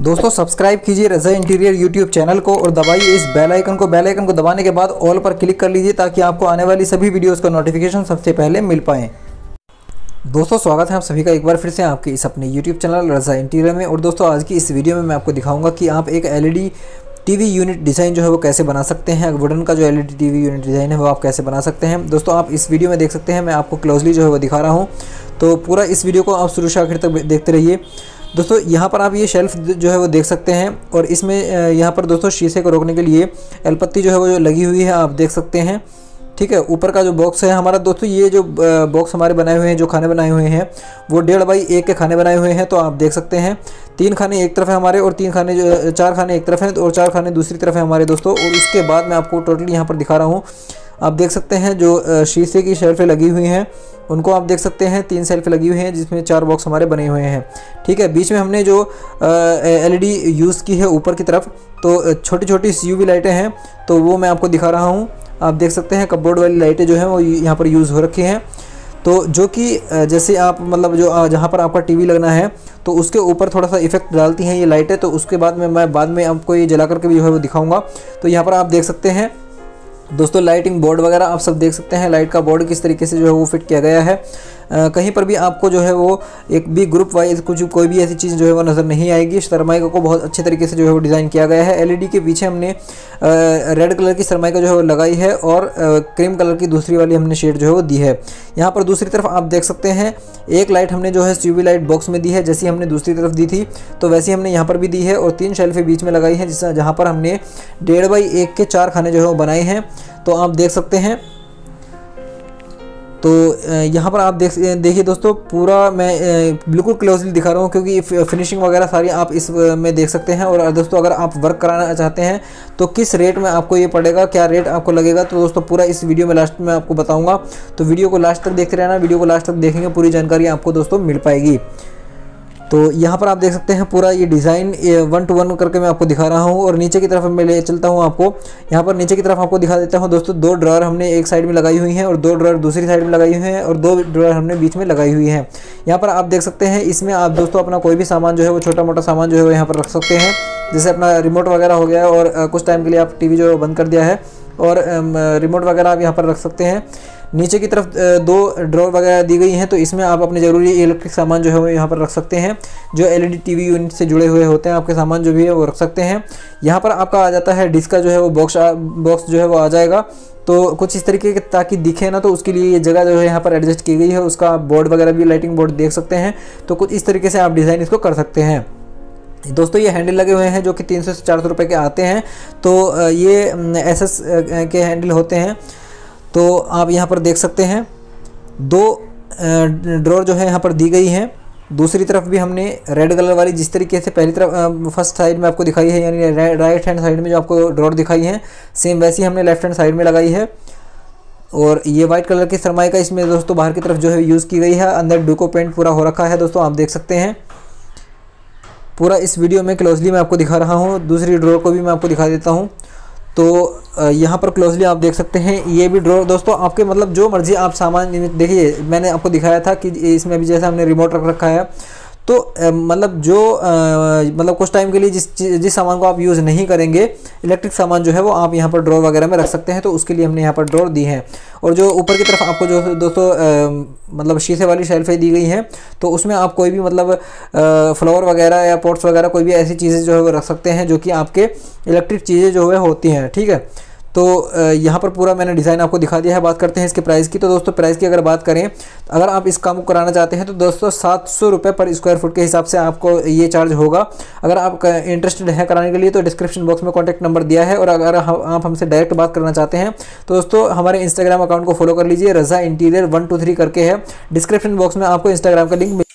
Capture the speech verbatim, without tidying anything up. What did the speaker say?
दोस्तों सब्सक्राइब कीजिए रज़ा interior YouTube channel को और दबाइए इस बेल आइकन को। बेल आइकन को दबाने के बाद ऑल पर क्लिक कर लीजिए ताकि आपको आने वाली सभी वीडियोस का नोटिफिकेशन सबसे पहले मिल पाएँ। दोस्तों स्वागत है आप सभी का एक बार फिर से आपके इस अपने यूट्यूब चैनल रज़ा इंटीरियर में। और दोस्तों आज की इस वीडियो में मैं आपको दिखाऊंगा कि आप एक एलईडी टीवी यूनिट डिज़ाइन जो है वो कैसे बना सकते हैं। वुडन का जो एलईडी टीवी यूनिट डिज़ाइन है वो आप कैसे बना सकते हैं। दोस्तों आप इस वीडियो में देख सकते हैं, मैं आपको क्लोजली जो है वो दिखा रहा हूँ, तो पूरा इस वीडियो को आप शुरू से आखिर तक देखते रहिए। दोस्तों यहाँ पर आप ये शेल्फ जो है वो देख सकते हैं और इसमें यहाँ पर दोस्तों शीशे को रोकने के लिए एलपत्ती जो है वो जो लगी हुई है आप देख सकते हैं। ठीक है, ऊपर का जो बॉक्स है हमारा दोस्तों, ये जो बॉक्स हमारे बनाए हुए हैं, जो खाने बनाए हुए हैं वो डेढ़ बाई एक के खाने बनाए हुए हैं। तो आप देख सकते हैं तीन खाने एक तरफ है हमारे और तीन खाने जो चार खाने एक तरफ हैं और चार खाने दूसरी तरफ है हमारे दोस्तों। और उसके बाद मैं आपको टोटली यहाँ पर दिखा रहा हूँ। आप देख सकते हैं जो शीशे की शेल्फें लगी हुई हैं उनको आप देख सकते हैं, तीन शेल्फ लगी हुई हैं जिसमें चार बॉक्स हमारे बने हुए हैं। ठीक है, बीच में हमने जो एलईडी यूज़ की है ऊपर की तरफ, तो छोटी छोटी यूवी लाइटें हैं तो वो मैं आपको दिखा रहा हूँ। आप देख सकते हैं कपबोर्ड वाली लाइटें जो हैं वो यहाँ पर यूज़ हो रखी हैं, तो जो कि जैसे आप मतलब जो जहाँ पर आपका टीवी लगना है तो उसके ऊपर थोड़ा सा इफेक्ट डालती हैं ये लाइटें। तो उसके बाद में मैं बाद में आपको ये जला करके भी जो है वो दिखाऊंगा। तो यहाँ पर आप देख सकते हैं दोस्तों लाइटिंग बोर्ड वगैरह आप सब देख सकते हैं, लाइट का बोर्ड किस तरीके से जो है वो फिट किया गया है। आ, कहीं पर भी आपको जो है वो एक भी ग्रुप वाइज कुछ कोई भी ऐसी चीज़ जो है वो नज़र नहीं आएगी। सरमाइका को बहुत अच्छे तरीके से जो है वो डिज़ाइन किया गया है। एलईडी के पीछे हमने रेड कलर की सरमाइका जो है वो लगाई है और आ, क्रीम कलर की दूसरी वाली हमने शेड जो है वो दी है। यहाँ पर दूसरी तरफ आप देख सकते हैं एक लाइट हमने जो है यूवी लाइट बॉक्स में दी है, जैसी हमने दूसरी तरफ दी थी तो वैसी हमने यहाँ पर भी दी है। और तीन शेल्फें बीच में लगाई हैं जिस जहाँ पर हमने डेढ़ बाई एक के चार खाने जो है वो बनाए हैं। तो आप देख सकते हैं, तो यहाँ पर आप देख देखिए दोस्तों पूरा मैं बिल्कुल क्लोजली दिखा रहा हूँ क्योंकि फिनिशिंग वगैरह सारी आप इस में देख सकते हैं। और दोस्तों अगर आप वर्क कराना चाहते हैं तो किस रेट में आपको ये पड़ेगा, क्या रेट आपको लगेगा, तो दोस्तों पूरा इस वीडियो में लास्ट में आपको बताऊँगा। तो वीडियो को लास्ट तक देखते रहना, वीडियो को लास्ट तक देखेंगे पूरी जानकारी आपको दोस्तों मिल पाएगी। तो यहाँ पर आप देख सकते हैं पूरा ये डिज़ाइन वन टू वन करके मैं आपको दिखा रहा हूँ। और नीचे की तरफ मैं ले चलता हूँ आपको, यहाँ पर नीचे की तरफ आपको दिखा देता हूँ दोस्तों। दो ड्रॉअर हमने एक साइड में लगाई हुई हैं और दो ड्रॉअर दूसरी साइड में लगाई हुई हैं और दो ड्रॉअर हमने बीच में लगाई हुई हैं। यहाँ पर आप देख सकते हैं इसमें आप दोस्तों अपना कोई भी सामान जो है वो छोटा मोटा सामान जो है वो यहाँ पर रख सकते हैं, जैसे अपना रिमोट वगैरह हो गया और कुछ टाइम के लिए आप टी वी जो है बंद कर दिया है और रिमोट वगैरह आप यहाँ पर रख सकते हैं। नीचे की तरफ दो ड्रॉर वगैरह दी गई हैं तो इसमें आप अपने ज़रूरी इलेक्ट्रिक सामान जो है वो यहाँ पर रख सकते हैं। जो एलईडी टीवी यूनिट से जुड़े हुए होते हैं आपके सामान जो भी है वो रख सकते हैं। यहाँ पर आपका आ जाता है डिस्क का जो है वो बॉक्स बॉक्स जो है वो आ जाएगा। तो कुछ इस तरीके के ताकि दिखे ना, तो उसके लिए ये जगह जो है यहाँ पर एडजस्ट की गई है। उसका बोर्ड वगैरह भी लाइटिंग बोर्ड देख सकते हैं। तो कुछ इस तरीके से आप डिज़ाइन इसको कर सकते हैं। दोस्तों ये हैंडल लगे हुए हैं जो कि तीन सौ से चार सौ रुपये के आते हैं। तो ये एस एस के हैंडल होते हैं। तो आप यहाँ पर देख सकते हैं दो ड्रॉर जो है यहाँ पर दी गई हैं। दूसरी तरफ भी हमने रेड कलर वाली जिस तरीके से पहली तरफ फर्स्ट साइड में आपको दिखाई है, यानी राइट हैंड साइड में जो आपको ड्रॉर दिखाई है सेम वैसी हमने लेफ्ट हैंड साइड में लगाई है। और ये वाइट कलर की सरमाइका इसमें दोस्तों बाहर की तरफ जो है यूज़ की गई है। अंदर डुको पेंट पूरा हो रखा है दोस्तों, आप देख सकते हैं। पूरा इस वीडियो में क्लोजली मैं आपको दिखा रहा हूँ। दूसरी ड्रॉर को भी मैं आपको दिखा देता हूँ। तो यहाँ पर क्लोजली आप देख सकते हैं ये भी ड्रॉर दोस्तों आपके मतलब जो मर्जी आप सामान देखिए। मैंने आपको दिखाया था कि इसमें भी जैसे हमने रिमोट रख रखा है तो मतलब जो आ, मतलब कुछ टाइम के लिए जिस जिस सामान को आप यूज़ नहीं करेंगे, इलेक्ट्रिक सामान जो है वो आप यहाँ पर ड्रॉर वगैरह में रख सकते हैं। तो उसके लिए हमने यहाँ पर ड्रॉर दी है। और जो ऊपर की तरफ आपको जो दोस्तों मतलब शीशे वाली शेल्फें दी गई हैं तो उसमें आप कोई भी मतलब फ्लावर वगैरह या पॉट्स वगैरह कोई भी ऐसी चीज़ें जो है वो रख सकते हैं जो कि आपके इलेक्ट्रिक चीज़ें जो है होती हैं। ठीक है, तो यहाँ पर पूरा मैंने डिज़ाइन आपको दिखा दिया है। बात करते हैं इसके प्राइस की। तो दोस्तों प्राइस की अगर बात करें, अगर आप इस काम को कराना चाहते हैं तो दोस्तों सात सौ रुपये पर स्क्वायर फुट के हिसाब से आपको ये चार्ज होगा। अगर आप इंटरेस्टेड हैं कराने के लिए तो डिस्क्रिप्शन बॉक्स में कॉन्टैक्ट नंबर दिया है। और अगर आप हमसे डायरेक्ट बात करना चाहते हैं तो दोस्तों हमारे इंस्टाग्राम अकाउंट को फॉलो कर लीजिए, Raza interior one two three करके है। डिस्क्रिप्शन बॉक्स में आपको इंस्टाग्राम का लिंक